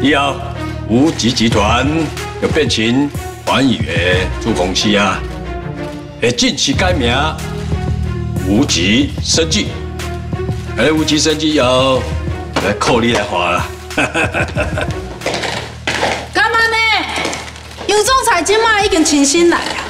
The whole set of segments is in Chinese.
以后无极集团就变成环宇的子公司啊，会正式改名无极生技。无极生技以后来靠你来花啦。 干嘛呢？尤总裁今麦已经亲身来啊。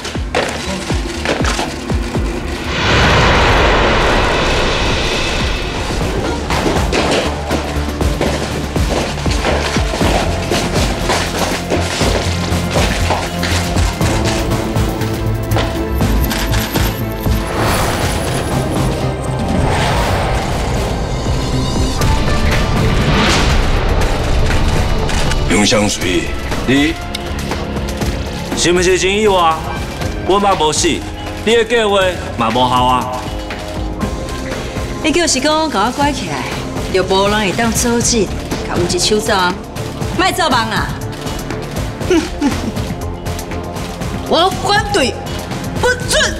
杨香水，你是不是真意外？我嘛无死，你的计划嘛无效啊！ 你就是讲甲我拐起来，就无人会当阻止，甲有一手走啊！卖做梦啊！ 我反对，不准！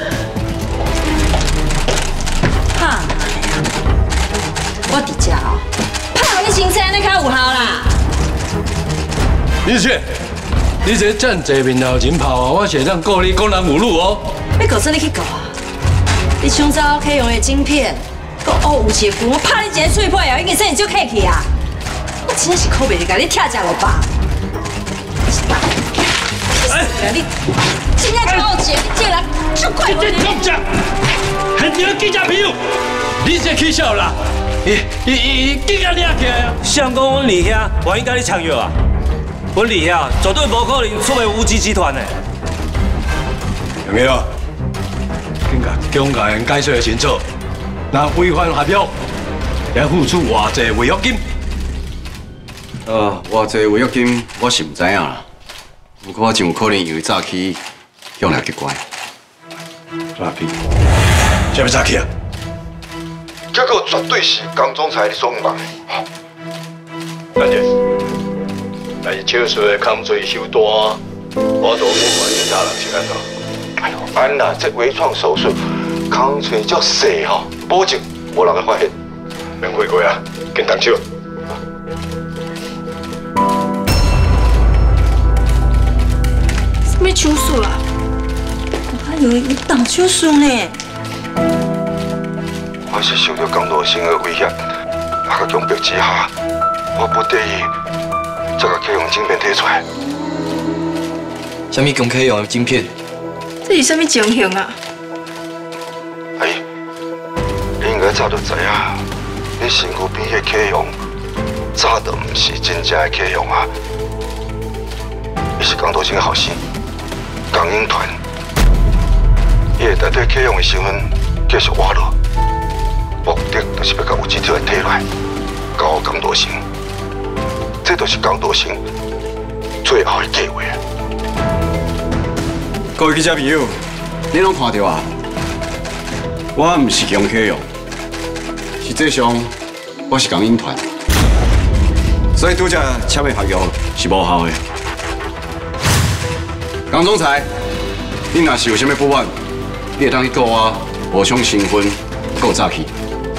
哈！我伫遮哦，拍你身体，你较有效啦！ 李雪，你这站济面头前跑啊，我是当告你公然侮辱哦。 要告诉你去告啊！你抢走可以用的晶片，搁恶有邪符，我拍你一个碎破哦，已经生就客气啊！我真正是可袂得甲你拆食落吧？你真正超有钱，你竟然就怪我！ 你这讲，还你记者朋友，你这起笑啦！伊竟然抓起来啊！ 想讲阮二兄愿意甲你签约啊？ 阮二兄绝对无可能出卖无极集团的。 杨哥啊，紧甲中介人解释清楚，若违反合约，要付出偌济违约金？ 偌济违约金我是唔知影啦，不过我真有可能因为早起向来结关。 早起？什么早起啊？ 这个绝对是江总裁的所望的。 大姐。 但是手术的工作手段，我都不管其他人是安怎。 哎呦，俺呐这微创手术，工作较细吼，保证无人会发现。 免开过啊，紧动手。 什么手术啊？ 我还以为你动手术呢。 我是受到江道生的威胁，啊个强迫之下，我不得已。 这个可以用晶片摕出来。 什么公可以用的晶片？ 这是什么情形啊？ 阿姨，你应该早就知影，你身躯边的启用，早就唔是真正的启用啊。伊是江道生的后生，江英团，伊会代替启用的身份继续活落，目的就是要把有志条摕落来，交江道生。 这就是江道生最后的计划。 各位记者朋友，你拢看到啊？我唔是用启用，实际上我是江英团，所以拄则签的合约是无效的。江总裁，你若是有啥物不满，你会当去告我无偿身份，告早起。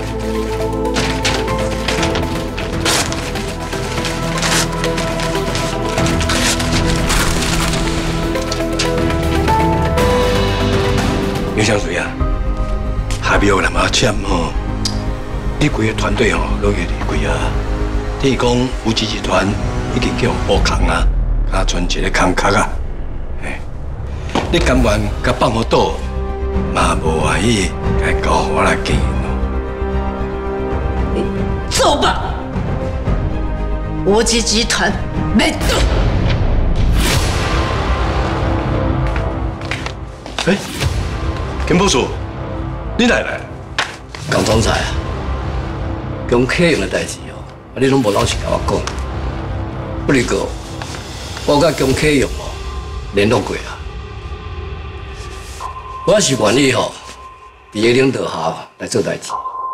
杨香水啊，合约那么签吼，你规个团队吼都给离开啊。等于讲无极集团已经叫补空啊，加存一个空壳啊。哎，你甘愿甲放火岛，嘛无愿意该交我来经营咯。 走吧，无极集团没动。 哎。 金部署，你来来。 江总裁啊，江启用的代志哦，你拢无老实甲我讲。不过，我甲江启用哦联络过啊，我是愿意吼，伫个领导下来做代志。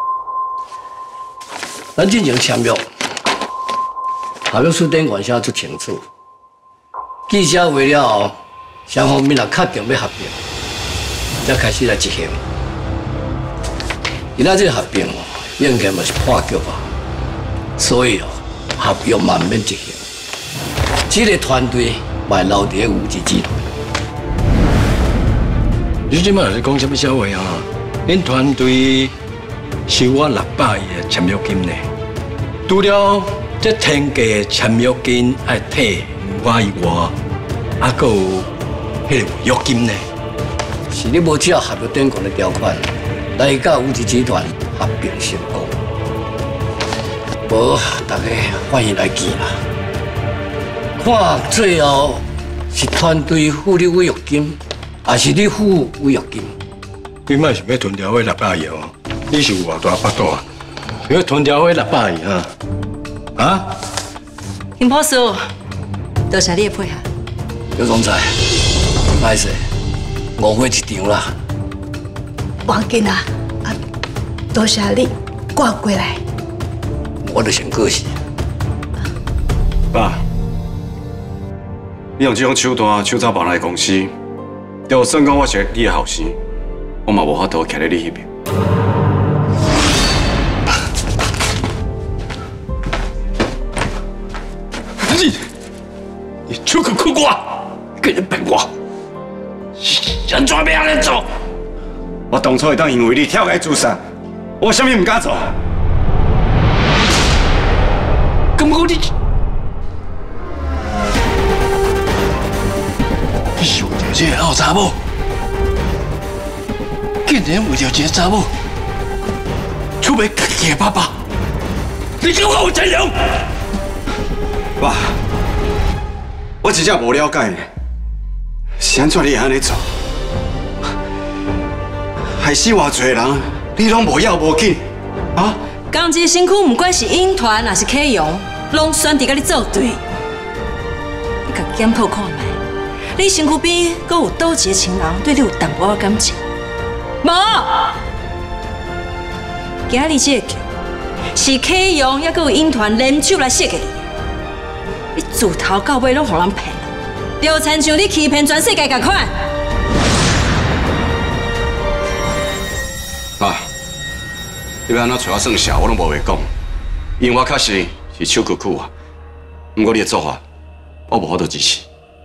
咱进行签约，合约书顶原写足清楚，记者话了后，双方面若确定要合并。 才开始来执行。今仔这个合并哦，应该嘛是破局啊，所以哦，合约嘛免执行。 这个团队嘛留伫有志集团。 你即摆是讲什么笑话啊？恁团队收我600亿的签约金呢？除了这天价的签约金爱退我以外，还佫有迄个违约金呢？ 是你无照合约顶讲的条款来甲有志集团合并成功。无，大家欢迎来见啦！看最后是团队付你违约金，还是你付违约金？ 你莫想要吞掉迄600亿哦？你是有偌大腹肚啊？想要吞掉迄600亿啊？啊？ 林博士，多谢你的配合。 刘总裁，歹势，误会一场啦。 忘紧啦，多谢你赶过来。 我就先过去。 爸，你用这种手段手走别人的公司，就算讲我是你的后生，我嘛无法度徛在你迄边。 你出去哭我，给人骗我，安怎要安尼做？ 我当初会当因为你跳开自杀，我啥物唔敢做？ 咁我你是为着这个老查某，竟然为着这个查某，出卖家己的爸爸，你叫我有责任？ 爸，我真正无了解，是安怎你会安尼做？害死偌侪人，你拢无要无紧，啊？ 工资辛苦，不管是英团还是启阳，拢选择甲你作对。你甲检讨看卖，你身躯边阁有倒一个情人对你有淡薄仔感情？无。今日这个剧是启阳，也阁有英团联手来设计的。你自头到尾拢互人骗了，就亲像你欺骗全世界共款。 爸，你要安怎找我算账，我拢无话讲，因为我确实是手屈屈啊。不过你的做法，我无法度支持。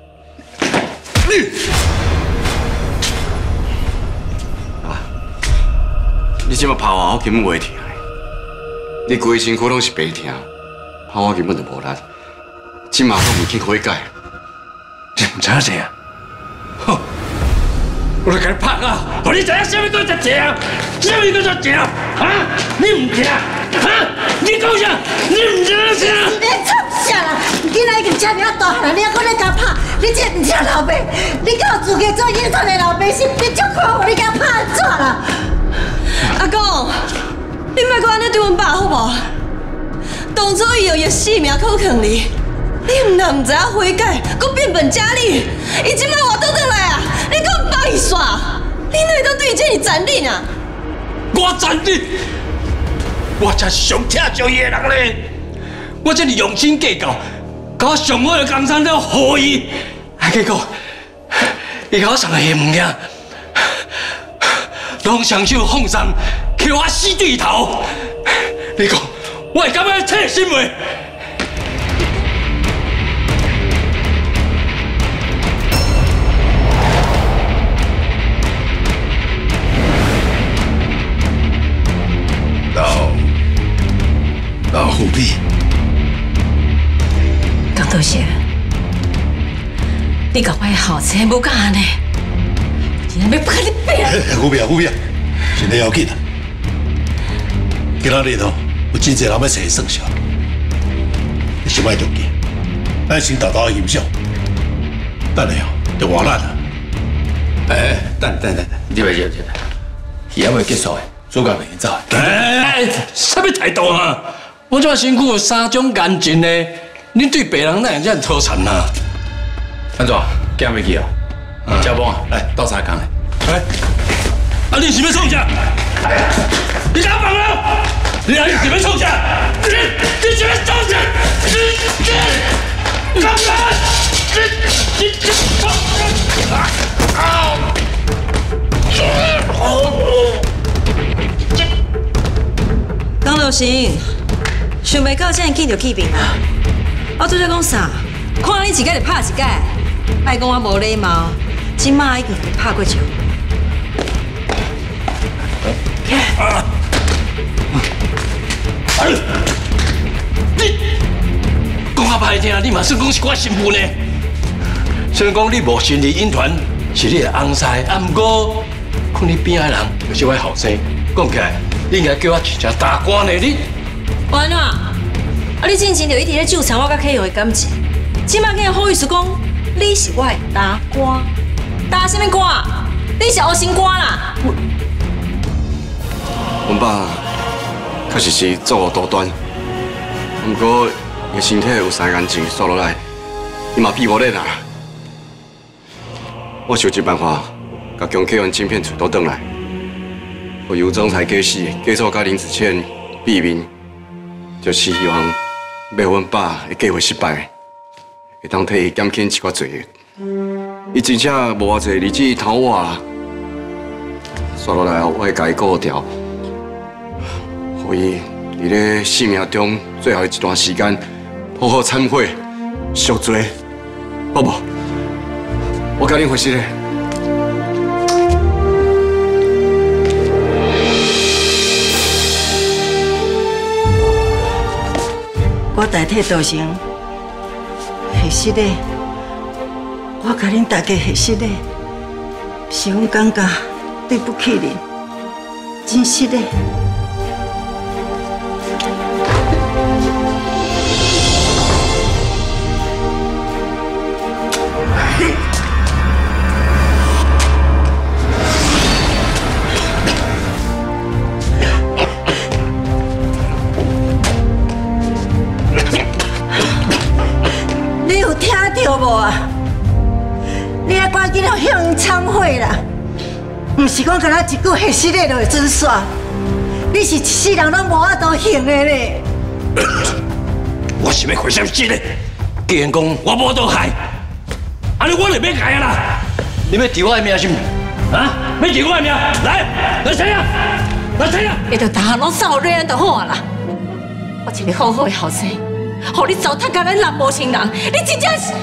爸，你这么拍我，我根本袂疼。你规身躯拢是白疼，拍我根本就无力。即马都唔去悔改， 你唔知影啥？哼！我来甲你拍啊！互你知影什么叫做正，什么叫做正？啊！你唔听？啊！你讲啥？你唔知影啥？ 你插啥啦？囡仔已经这么大汉了，你还搁咧甲拍？你这唔是老爸，你敢有资格做英团的老爸？是你足可恶，你甲拍安怎啦？ 阿公，你莫搁安尼对阮爸好无？当初伊用伊性命考劝你。你唔但唔知影悔改，搁变本加厉。伊即摆活倒转来啊！你搁唔放伊煞？你哪会当对伊这么残忍啊？ 我残忍，我才是上疼惜伊的人咧。我这么用心计较，甲我上好的工厂了予伊，结果伊甲我送来的物件，拢双手放送，叫我死对头。你讲，我会感觉刺心袂？老虎逼， 江道贤，你甲我的后生无敢安尼，我真要把你毙！ 虎逼啊，虎逼啊，现在要紧啊！今仔日哦，有真侪人要找算账，你先莫着急，咱先豆豆欣赏，等下哦，就换咱啊！ 等，你别，戏还未结束的，主角未走。 什么态度啊？我这身躯有3种眼睛呢，恁对别人哪样这样拖残啊？ 安怎？今日去哦？加班啊！来倒3工的。 哎，你是要创啥？你敢放啊？你是要创啥？你是要创啥？你干嘛？ 江道贤，想袂到这样紧就起病啊！我拄则讲啥？ 看你一届就拍一届，莫讲我无礼貌，即马已经给拍过球。 你讲啊歹听，你嘛算讲是我媳妇呢？虽然讲你无心理影团是你的翁婿，啊，毋过看你边仔人就是我后生，讲起来你应该叫我真正大官呢你。 安怎？啊，你之前就一直咧纠缠我甲 K 友的感情，即马竟然好意思讲你是我的大官，大什么官？你是黑心官啦！ 阮爸确实是作恶多端，不过伊身体有3眼钱刷落来，伊嘛避无咧啦。我想一办法，甲江启源晶片找倒转来，互尤总裁假死，假错甲林子谦避面，就是希望要阮爸的计划失败，会当替伊减轻一寡罪恶。伊真正无偌济日子偷我啦，刷落来后我会甲伊顾掉。 互伊伫咧生命中最后一段时间，好好忏悔、赎罪，好无？我甲恁回息咧。 我代替道成下息咧，我甲恁大家下息咧，是阮感觉对不起恁，真实咧。 你有听到无啊？你要赶紧向因忏悔啦！唔是讲敢若一句下息咧就会准煞，你是一世人拢无法度行的咧。 我是要回什息咧？既然讲我无倒害，安尼我就免害啊啦！你要提我的命是毋？啊？要提我的命？来谁啊？来谁啊？ 你着大家拢送瑞安就好啊啦！我一个好好的后生，互你糟蹋甲咱男无情人，你真正是……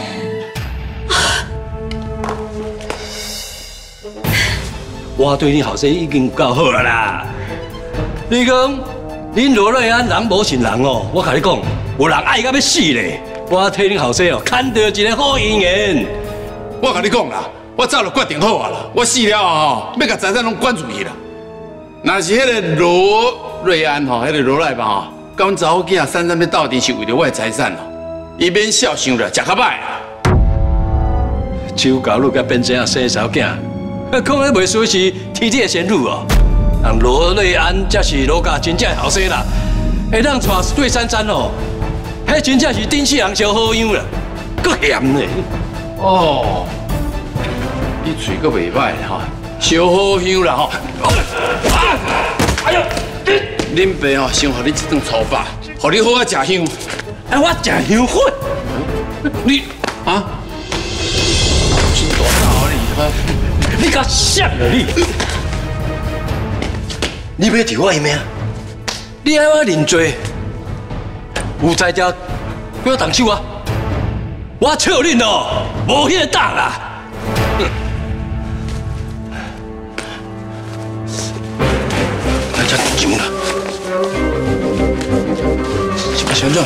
我对你后生已经够好啊啦！你讲恁罗瑞安人无情人哦，我甲你讲，有人爱到要死咧！我替恁后生哦，牵到一个好姻缘。 我甲你讲啦，我早就决定好啊啦，我死了后要甲财产拢管住去啦。若是迄个罗瑞安吼，迄个罗赖吧吼，甲阮查某囝珊珊要斗阵是为了我的财产哦，伊免孝想了，食较歹啦。 手搞路甲变这样生查某囝，讲咧袂输是天地的仙女哦。人罗瑞安才是罗家真正的后生啦，会当娶对珊珊哦，迄真正是顶世人小好样啦，搁嫌呢。 哦，你嘴阁袂歹吼，小好香啦吼。哎呦，恁爸吼先互你一顿粗饱，互你好好食香。 哎，我食香粉。 你啊，真大道理你甲闪了你！你要提我的命？你爱我认罪，有才调，给我动手啊！我笑恁哦，无迄个胆啦！咱才动手啦！什么形状？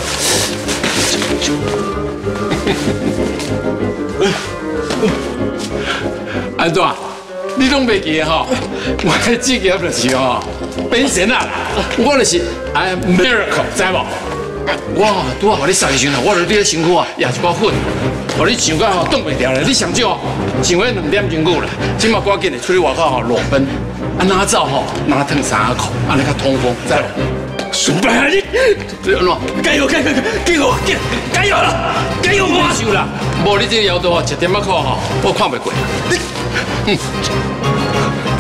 安怎？你拢袂记吼？我的职业就是吼变神啊！我就是 I am miracle， 知无？哇，拄啊，互你送的时候，我伫你的身躯啊，也一包粉，互你想到吼挡袂掉咧。你上少想要2点钟久啦，即马赶紧的出去外口吼裸奔，啊哪走吼哪烫3口，安尼较通风，知无？ 顺便啊你， 安怎？ 加油，加油啦！加油我！ 收啦，无你这个腰刀1点仔块吼，我看袂过。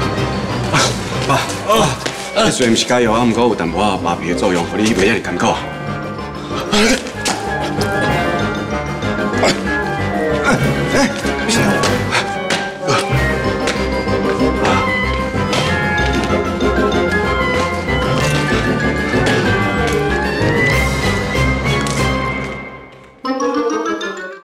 爸，虽然毋是解药，啊，毋过有淡薄仔麻痹的作用，互你袂遐尼艰苦啊。